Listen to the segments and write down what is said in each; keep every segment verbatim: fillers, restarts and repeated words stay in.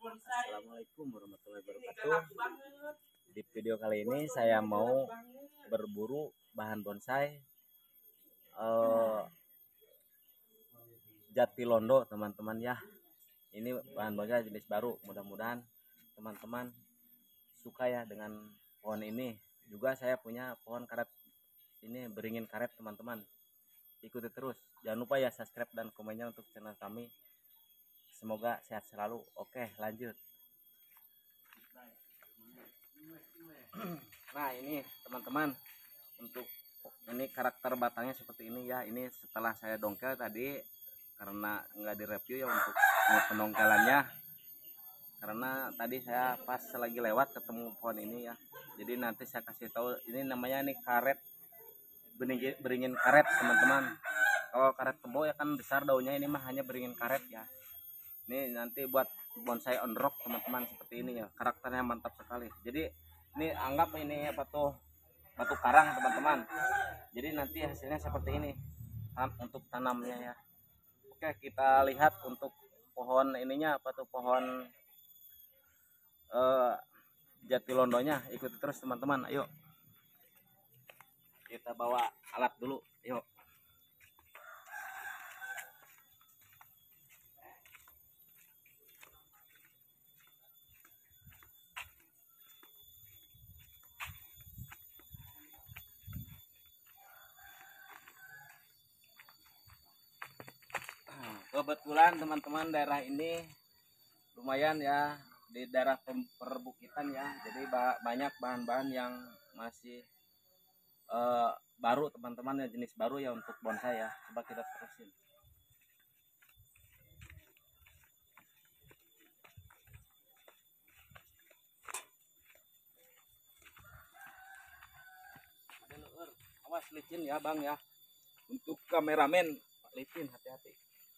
Assalamualaikum warahmatullahi wabarakatuh. Di video kali ini saya mau berburu bahan bonsai eh, Jatilondo, teman-teman ya. Ini bahan bonsai jenis baru. Mudah-mudahan teman-teman suka ya dengan pohon ini. Juga saya punya pohon karet ini, beringin karet, teman-teman. Ikuti terus. Jangan lupa ya subscribe dan komennya untuk channel kami. Semoga sehat selalu. Oke, lanjut. Nah, ini teman-teman, untuk ini karakter batangnya seperti ini ya. Ini setelah saya dongkel tadi, karena nggak direview ya untuk penongkelannya, karena tadi saya pas lagi lewat ketemu pohon ini ya. Jadi nanti saya kasih tahu, ini namanya nih karet beringin, beringin karet, teman-teman. Kalau karet kebo ya kan besar daunnya, ini mah hanya beringin karet ya. Ini nanti buat bonsai on rock, teman-teman, seperti ini ya. Karakternya mantap sekali. Jadi ini anggap ini apa tuh, batu karang, teman-teman. Jadi nanti hasilnya seperti ini untuk tanamnya ya. Oke, kita lihat untuk pohon ininya apa tuh, pohon eh, Jatilondonya. Ikuti terus teman-teman, ayo kita bawa alat dulu, yuk. Kebetulan teman-teman daerah ini lumayan ya, di daerah perbukitan ya. Jadi banyak bahan-bahan yang masih uh, baru, teman-teman ya, jenis baru ya untuk bonsai ya. Coba kita terusin. Awas licin ya bang ya, untuk kameramen licin, hati-hati.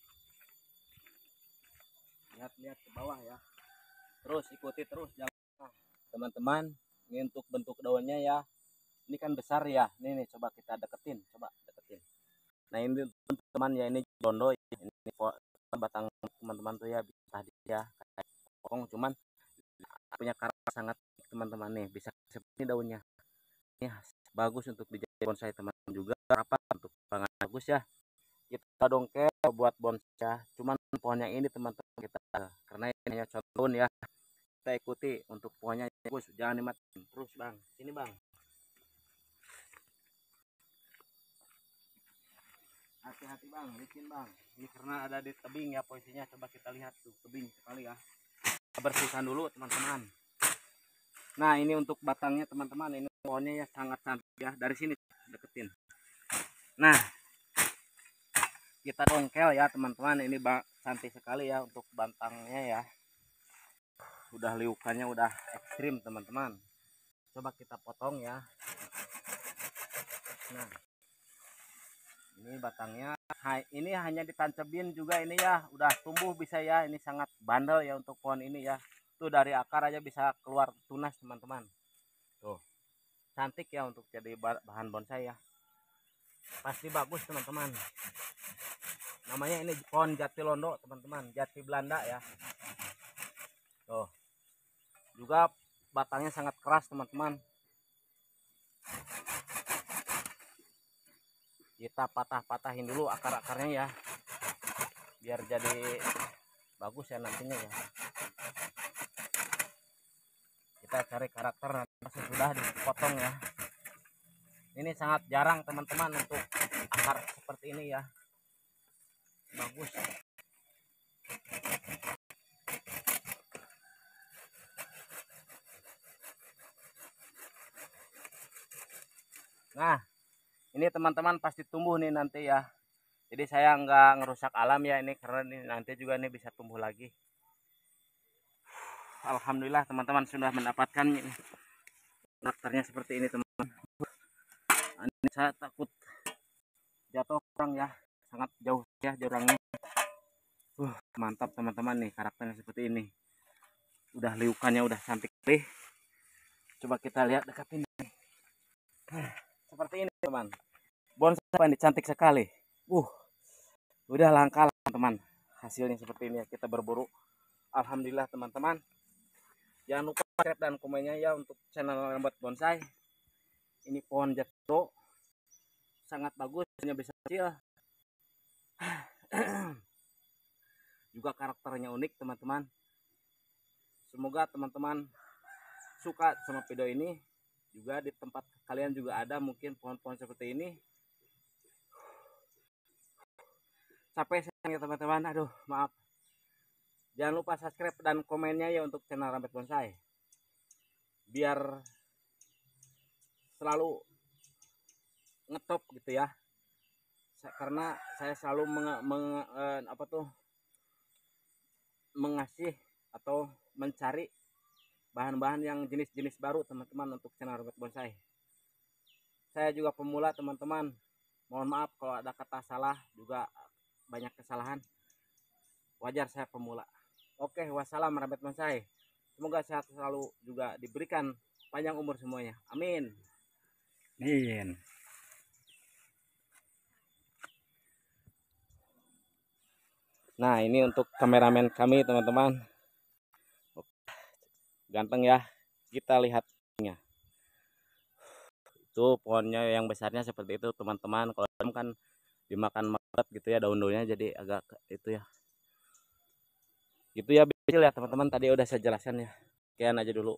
Lihat-lihat ke bawah ya, terus ikuti terus jangan. Nah, teman-teman, ini untuk bentuk daunnya ya. Ini kan besar ya, ini nih, coba kita deketin, coba deketin. Nah ini teman-teman ya, ini jondo, ini batang teman-teman tuh ya, tadi ya kayak pokong, cuman punya karakter sangat, teman-teman nih, bisa seperti daunnya. Ini bagus untuk dijadikan bonsai, teman-teman. Juga apa untuk pangan bagus ya. Kita dongkel buat bonsai, cuman pohonnya ini teman-teman kita, karena ini hanya contoh ya. Kita ikuti untuk pohonnya bagus, jangan dimatiin terus bang. Sini bang, hati-hati bang, licin bang. Ini karena ada di tebing ya posisinya. Coba kita lihat tuh, tebing sekali ya. Kita bersihkan dulu teman-teman. Nah ini untuk batangnya teman-teman, ini pohonnya ya sangat cantik ya. Dari sini deketin. Nah kita dongkel ya teman-teman, ini cantik sekali ya untuk batangnya ya. Udah liukannya udah ekstrim teman-teman. Coba kita potong ya. Nah ini batangnya, ini hanya ditancapin juga ini ya, udah tumbuh bisa ya. Ini sangat bandel ya untuk pohon ini ya. Tuh dari akar aja bisa keluar tunas teman-teman. Tuh cantik ya untuk jadi bahan bonsai ya, pasti bagus teman-teman. Namanya ini pohon Jatilondo teman-teman, jati Belanda ya. Tuh juga batangnya sangat keras teman-teman. Kita patah-patahin dulu akar-akarnya ya, biar jadi bagus ya nantinya ya. Kita cari karakter nanti sudah dipotong ya. Ini sangat jarang teman-teman untuk akar seperti ini ya, bagus. Nah ini teman-teman pasti tumbuh nih nanti ya. Jadi saya nggak ngerusak alam ya ini, karena ini nanti juga ini bisa tumbuh lagi. Alhamdulillah teman-teman sudah mendapatkan karakternya seperti ini teman-teman. Ini saya takut jatuh kurang ya, sangat jauh ya jurangnya. Uh, mantap teman-teman nih karakternya seperti ini. Udah liukannya udah cantik nih. Coba kita lihat deketin nih. Seperti ini teman. Bonsai ini cantik sekali. Uh, udah langka teman-teman. Hasilnya seperti ini ya, kita berburu alhamdulillah teman-teman. Jangan lupa subscribe dan komennya ya untuk channel Lambat Bonsai. Ini pohon jatuh sangat bagus, hanya bisa kecil. Juga karakternya unik teman-teman. Semoga teman-teman suka sama video ini. Juga di tempat kalian juga ada mungkin pohon-pohon seperti ini. Capek saya teman-teman, aduh maaf. Jangan lupa subscribe dan komennya ya untuk channel Lambat Bonsai, biar selalu ngetop gitu ya. Karena saya selalu meng, meng, eh, apa tuh mengasih atau mencari bahan-bahan yang jenis-jenis baru teman-teman untuk channel Lambat Bonsai. Saya juga pemula teman-teman, mohon maaf kalau ada kata salah, juga banyak kesalahan, wajar, saya pemula. Oke, wassalam Lambat Bonsai, semoga sehat selalu, juga diberikan panjang umur semuanya, amin. Amin. Nah, ini untuk kameramen kami teman-teman, ganteng ya, kita lihatnya. Itu pohonnya yang besarnya seperti itu teman-teman. Kalau kan dimakan maret gitu ya daun-daunnya, jadi agak itu ya. Gitu ya kecil ya teman-teman, tadi udah saya jelaskan ya. Sekian aja dulu.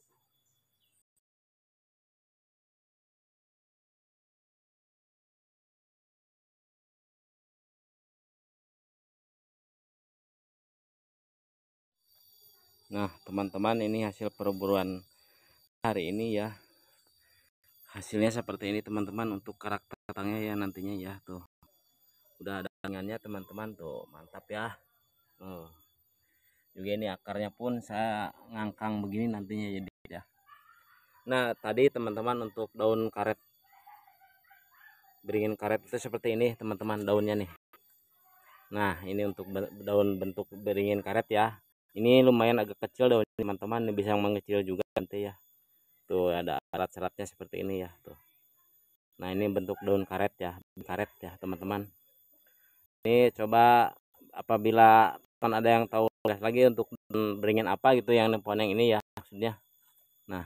Nah teman-teman, ini hasil perburuan hari ini ya. Hasilnya seperti ini teman-teman, untuk karakter batangnya ya nantinya ya. Tuh udah ada tangannya teman-teman, tuh mantap ya. Oh. Juga ini akarnya pun saya ngangkang begini nantinya jadi ya. Nah tadi teman-teman untuk daun karet, beringin karet itu seperti ini teman-teman daunnya nih. Nah ini untuk daun bentuk beringin karet ya. Ini lumayan agak kecil daun teman-teman, bisa mengecil juga nanti ya. Tuh ada serat-seratnya seperti ini ya tuh. Nah ini bentuk daun karet ya, karet ya teman-teman. Ini coba apabila kan ada yang tahu lagi untuk beringin apa gitu yang pohon yang ini ya maksudnya. Nah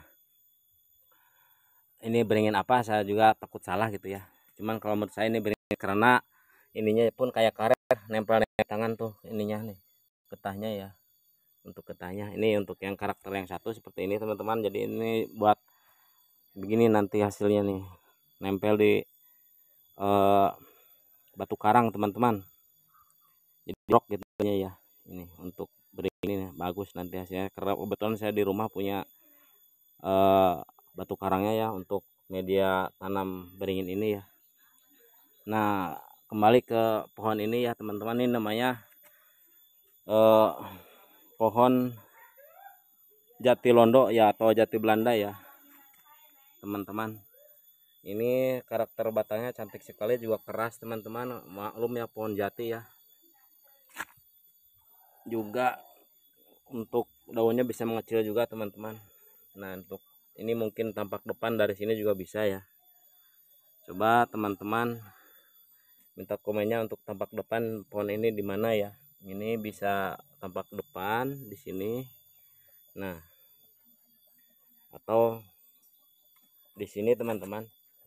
ini beringin apa, saya juga takut salah gitu ya. Cuman kalau menurut saya ini beringin karena ininya pun kayak karet, nempel di tangan tuh ininya nih, getahnya ya. Untuk getahnya ini untuk yang karakter yang satu seperti ini teman-teman. Jadi ini buat begini nanti hasilnya nih, nempel di uh, batu karang teman-teman, jadi blok gitu ya. Ini untuk beringin ini bagus nanti hasilnya, karena kebetulan saya di rumah punya uh, batu karangnya ya untuk media tanam beringin ini ya. Nah kembali ke pohon ini ya teman-teman, ini namanya uh, pohon jati londo ya atau jati Belanda ya teman-teman. Ini karakter batangnya cantik sekali, juga keras teman-teman, maklum ya pohon jati ya. Juga untuk daunnya bisa mengecil juga teman-teman. Nah untuk ini mungkin tampak depan dari sini juga bisa ya. Coba teman-teman minta komennya untuk tampak depan pohon ini di mana ya. Ini bisa tampak depan di sini. Nah atau di sini teman-teman.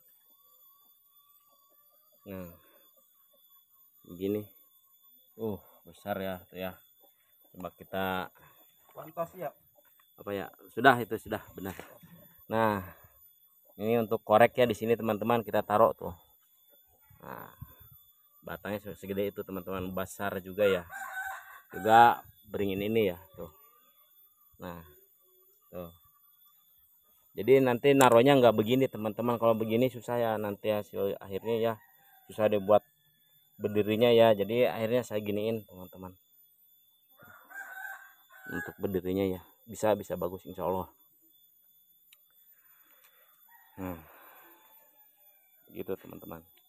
Nah begini, uh besar ya tuh ya. Coba kita Pantas ya. Apa ya, sudah itu sudah benar. Nah ini untuk korek ya di sini teman-teman, kita taruh tuh. Nah batangnya segede itu teman-teman, besar juga ya. Juga beringin ini ya tuh. Nah tuh, jadi nanti naruhnya nggak begini teman-teman, kalau begini susah ya nanti hasil akhirnya ya, susah dibuat berdirinya ya. Jadi akhirnya saya giniin teman-teman, untuk berdirinya ya bisa bisa bagus insya Allah. Nah gitu teman-teman.